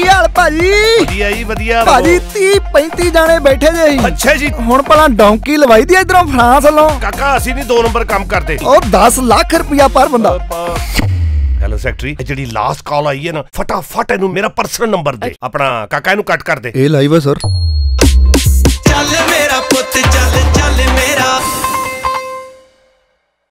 की हाल भाजी? वधिया जी वधिया। भाजी 30-35 जाने बैठे जे। अच्छा जी। हुण भला डोंकी लवाई दी इधरों फ्रांस वालों? काका असीं नहीं 2 नंबर काम करते। ओ 10 लाख रुपया पर बंदा। Hello secretary, ji last call आई है ना, फटाफट इनू मेरा पर्सनल नंबर दे, अपना काका इनू कट कर दे। ए लाइव है सर। चल मेरा पुत चल चल मेरा